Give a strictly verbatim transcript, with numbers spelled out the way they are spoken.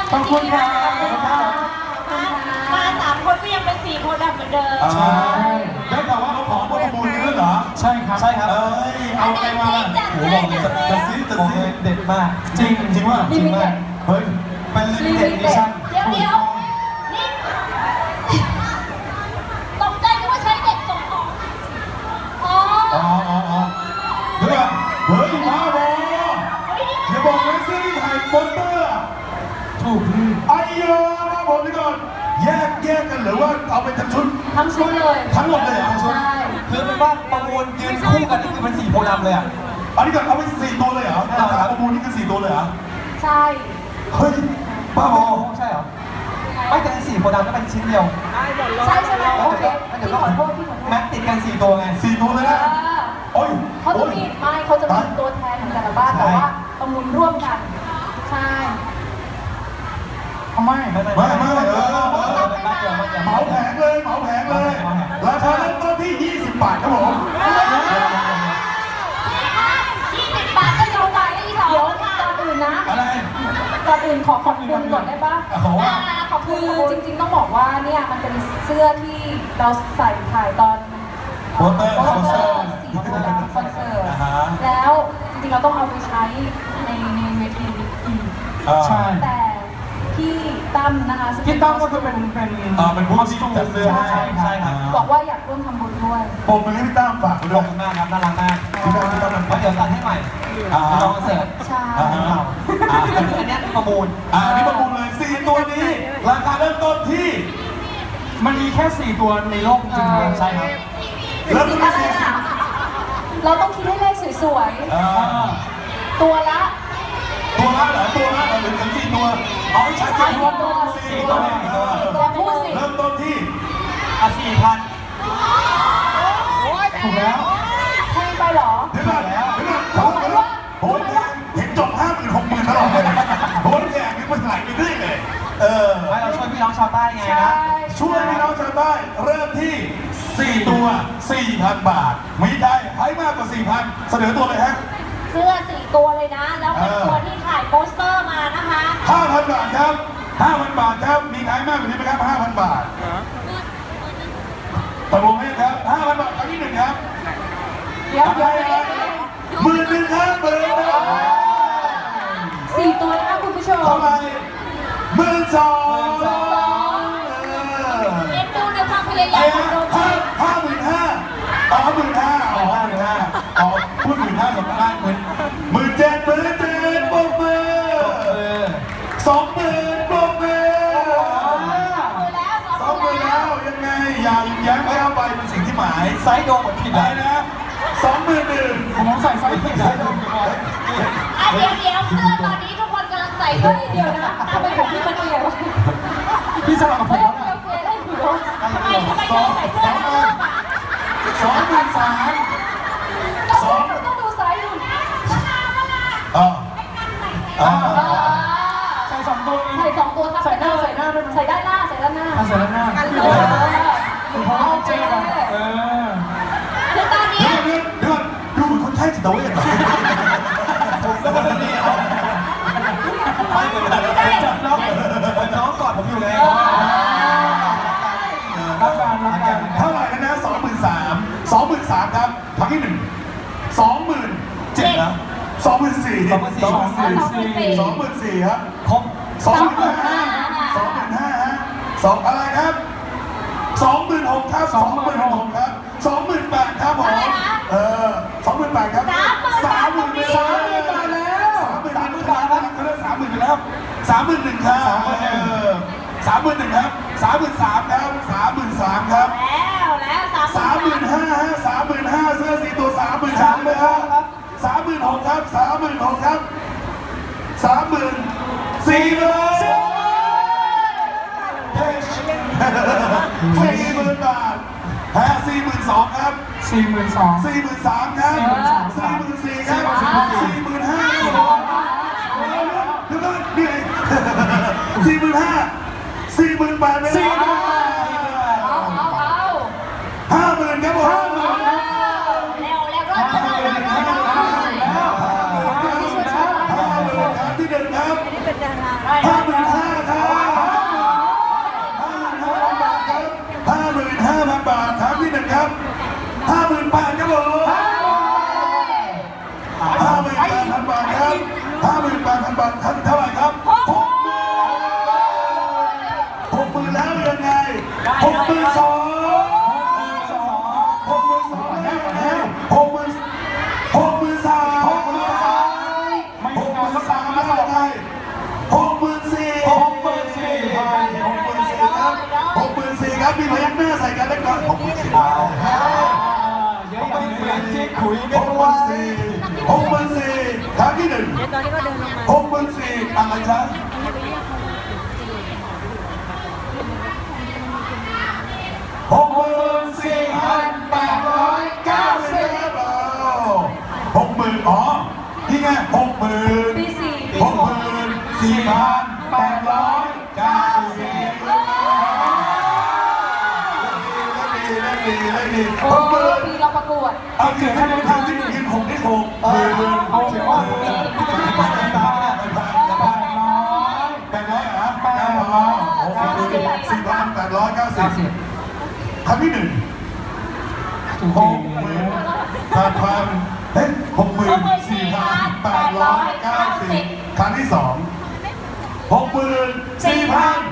ขอบคุณครับมาสามคนก็ยังเป็นสี่คนเหมือนเดิมใช่ได้ข่าวว่าเขาขอประมูลด้วยเหรอใช่ครับใช่ครับเอ้ยเอาไปมาโอ้โหบอกเลยจะซื้อจะซื้อเด็ดมากจริงจริงว่าจริงมากเฮ้ยเป็นลิมิเต็ดดิชั่นเดี๋ยวเดี๋ยวนี่ตกใจนึกว่าใช้เด็กส่งของอ๋ออ๋ออ๋อเดี๋ยวก่อนเฮ้ยมาบออย่าบอกนะซื้อที่ถ่ายโปสเตอร์ถูกพี่ไอ้ยามาบอกนี่ก่อนแยกแยกกันหรือว่าเอาไปทั้งชุดทั้งชุดเลยทั้งหมดเลยทั้งชุดคือเป็นว่าประมูลยืนคู่กันนี่คือเป็นสี่โพธิ์ดำเลยอ่ะอันนี้ก่อนเอาไปสี่ตัวเลยเหรอราคาประมูลนี่คือสี่ตัวเลยเหรอใช่เฮ้ยบ้าบอใช่เหรอไม่แต่สี่โพธิ์ดำก็เป็นชิ้นเดียวใช่ใช่ไหมโอเคพี่ขอโทษพี่ขอโทษแม็กติดกันสี่ตัวไงสี่ตัวเลยนะโอ้ยเขาจะมีไม่เขาจะมีตัวแทนของแต่ละบ้านแต่ว่าประมูลร่วมกันใช่ไม่ไม่ไม่ไม่เออเหมาแผงเลยเหมาแผงเลยราคาเริ่มต้นที่ยี่สิบบาทครับผมยี่สิบบาทก็อยู่ไหนที่สองเดี๋ยวก่อนอื่นนะอะไรก่อนอื่นขอขอบคุณก่อนได้ปะขอว่าขอบคุณจริงๆต้องบอกว่าเนี่ยมันเป็นเสื้อที่เราใส่ถ่ายตอนโปสเตอร์คอนเสิร์ตสีโพธิ์ดำคอนเสิร์ตแล้วจริงๆเราต้องเอาไปใช้ในในเวทีอีกใช่แต่พี่ตั้มนะคะพี่ตั้มก็คือเป็นเป็นอ่าเป็นผู้ที่จัดเสื้อให้ใช่ครับบอกว่าอยากร่วมทำบุญด้วยผมเป็นพี่ตั้มฝากด้วยมากครับน่ารักมากพี่ตั้มพี่ตั้มเพราะเดี๋ยวตัดให้ใหม่ลองเสิร์ฟใช่อันนี้ประมูลอ่านี่ประมูลเลยสี่ตัวนี้ราคาเริ่มต้นที่มันมีแค่สี่ตัวในโลกจริงๆใช่ครับเริ่มต้นที่สี่เราต้องคิดให้เลขสวยๆตัวละตัวละเหรอตัวละหรือถึงสี่ตัวเอาให้ชัดเจนว่าสี่ตัวตัวพูดสิเริ่มต้นที่อ่ะสี่พันถูกแล้วแพงไปหรอเดี๋ยวก่อนเดี๋ยวก่อนโอ้ยเห็นจบห้าหมื่นหกหมื่นตลอดเลยโอ้ยแย่นี่มันไหลไปเรื่อยเลยเออให้เราช่วยพี่น้องชาวใต้ไงนะช่วยพี่น้องชาวใต้เริ่มที่สี่ตัวสี่พันบาทมีใครให้มากกว่าสี่พันเสนอตัวเลยฮะเสื้อสี่ตัวเลยนะแล้วเป็นตัวที่ถ่ายโปสเตอร์มานะคะห้าพันบาทครับห้าพันบาทครับมีใครมากกว่านี้ไหมครับห้าพันบาทตกลงไหมครับห้าพันบาทครั้งที่หนึ่งครับเดี๋ยวเดี๋ยวหมื่นหนึ่งครับหมื่นสี่ตัวนะคะคุณผู้ชมเท่าไหร่หมื่นสองเอ็นดูในความพยายามของโดนห้าห้าหมื่นห้าอ๋อหมื่นห้าอ๋อหมื่นห้าอ๋อพูดหมื่นห้าสองพันหมื่นหมื่นเจ็ดหมื่นเจ็ดปรบมือสองหมื่นปรบมือสองหมื่นแล้วยังไงอย่าแย้มแล้วไปเป็นสิ่งที่หมายไซส์โดมหมดผิดได้นะสองหมื่นหนึ่งผมใส่ไซส์ผิดไซส์โดมผิดหมดเดี๋ยวเดี๋ยวเสื้อตอนนี้ทุกคนกำลังใส่ด้วยเดียวนะทำไมของพี่มันเอียงพี่สลับกับผมโอเคโอเคได้ผิดแล้วทำไมทำไมเราใส่เสื้อเพิ่มอ่ะสองหมื่นสามสองต้องดูไซส์ดูอ่าอ่าใส่สองตัวใส่สองตัวครับใส่หน้าใส่หน้าด้วยใส่ด้านหน้าใส่ด้านหน้าใส่ด้านหน้าคุณพ่อเจ๊เออคือตอนนี้เดี๋ยวเดี๋ยวดูเหมือนคนไข้จิตเวชแล้วก็นี่ไม่เหมือนกันน้องน้องกอดผมอยู่เลยรักกันรักกันเท่าไหร่กันนะสองหมื่นสามสองหมื่นสามครับครั้งที่หนึ่งสองหมื่นเจ็ดนะสองหมื่นสี่สองหมื่นสี่สองหมื่นสี่สองหมื่นสี่ครับครบสองหมื่นห้าสองหมื่นห้าฮะสองอะไรครับสองหมื่นหกครับสองหมื่นหกครับสองหมื่นแปดครับผมเออสองหมื่นแปดครับสามหมื่นสามหมื่นบาทแล้วสามหมื่นบาทแล้วเขาเรียกสามหมื่นไปแล้วสามหมื่นหนึ่งครับสามหมื่นหนึ่งครับสามหมื่นสามครับสามหมื่นสามครับแล้วแล้วสามหมื่นห้าฮะสามหมื่นห้าเสื้อสีตัวสามหมื่นสามเลยครับสามหมื่นหกครับสามหมื่นหกครับสามหมื่นสี่เลยสี่หมื่นบาทฮะสี่หมื่นสองครับสี่หมื่นสองสี่หมื่นสามครับสี่หมื่นสี่ครับสี่หมื่นห้าเดี๋ยวก่อนนี่สี่หมื่นห้าสี่หมื่นแปดเลยสี่หมื่นเอาเอาเอาห้าหมื่นครับผมห้าหมื่นครับเร็วเร็วรอดรอดรอดรอดรอดห้าหมื่นครับที่หนึ่งครับห้าหมื่นห้าอนครั้งเท่าไหร่ครับหกหมื่นหกหมื่นแล้วยังไงหกหมื่นสองหกหมื่นสองแล้วยังไงหกหมื่นหกหมื่นสามหกหมื่นสามหกหมื่นสามแล้วยังไงหกหมื่นสี่หกหมื่นสี่หกหมื่นสี่ครับหกหมื่นสี่ครับมีพยักหน้าใส่กันเล็กน้อยหกหมื่นสี่เยอะอย่างนี้จิ๊กขุยหกันกหด้วมื่นยสี่หกหมื่นสี่ครั้งที่หนึ่งเดี๋ยวตอนนี้ก็เดินลงมาหกหมื่นสี่อะไรครับหกหมื่นสี่พันแปดร้อยเก้าสิบหกหมื่นอ๋อนี่ไงหกหมื่นปีสี่หกหมื่นสี่พันแปดร้อยเก้าสิบดีได้ดีได้ดีโอ้หกหมื่นปีเราประกวดเอาเกิดให้เป็นทางที่ยืนหกได้หกหมื่นหมื่นเอาถือว่าสี่พันสามพันแปดร้อยเหรอแปดร้อยสี่พันแปดร้อยเก้าสิบครั้งที่หนึ่งหกหมื่นแปดพันเฮ้ยหกหมื่นสี่พันแปดร้อยเก้าสิบครั้งที่สองหกหมื่นสี่พัน